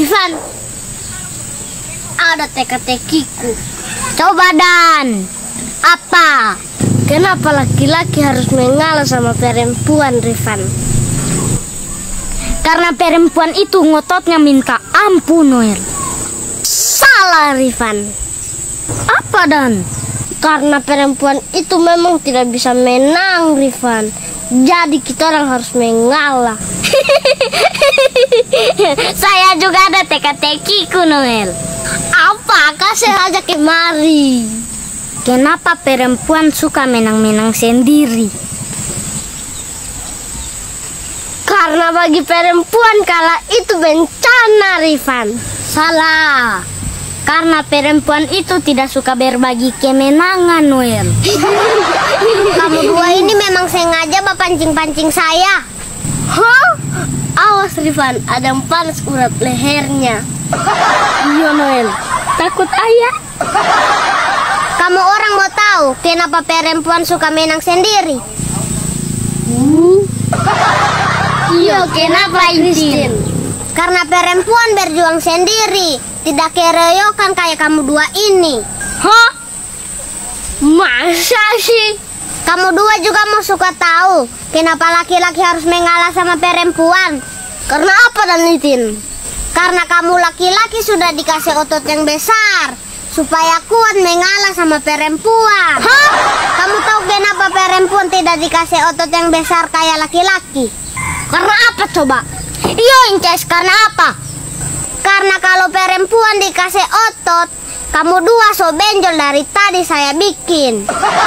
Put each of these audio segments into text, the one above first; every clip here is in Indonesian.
Rifan, ada teka-tekiku. Coba Dan, apa? Kenapa laki-laki harus mengalah sama perempuan, Rifan? Karena perempuan itu ngototnya minta ampun, Noel. Salah, Rifan. Apa, Dan? Karena perempuan itu memang tidak bisa menang, Rifan. Jadi kita orang harus mengalah. Saya juga ada teka-tekiku, Noel. Apakah saya ajak kemari? Kenapa perempuan suka menang-menang sendiri? Karena bagi perempuan kalah itu bencana, Rifan. Salah. Karena perempuan itu tidak suka berbagi kemenangan, Noel. Kamu dua ini memang sengaja pancing-pancing saya. Hah? Awas, Rifan, ada yang panas urat lehernya. Iya, Noel. Takut ayah. Kamu orang mau tahu kenapa perempuan suka menang sendiri? Iya, kenapa Intin? Karena perempuan berjuang sendiri, tidak keroyokan kayak kamu dua ini. Hah? Masa sih? Kamu dua juga mau suka tahu kenapa laki-laki harus mengalah sama perempuan? Karena apa, Dan Intin? Karena kamu laki-laki sudah dikasih otot yang besar supaya kuat mengalah sama perempuan. Hah? Kamu tahu kenapa perempuan tidak dikasih otot yang besar kayak laki-laki? Karena apa coba? Iya, Inces, karena apa? Karena kalau perempuan dikasih otot, kamu dua so benjol dari tadi saya bikin.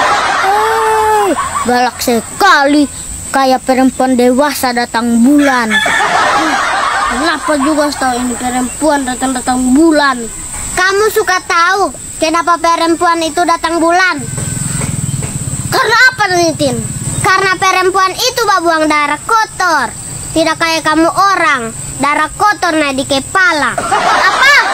Galak sekali, kayak perempuan dewasa datang bulan. Kenapa juga tahu ini perempuan datang bulan? Kamu suka tahu kenapa perempuan itu datang bulan? Karena apa, Nitin? Karena perempuan itu buang darah kotor. Tidak kayak kamu orang, darah kotor nah di kepala. Apa?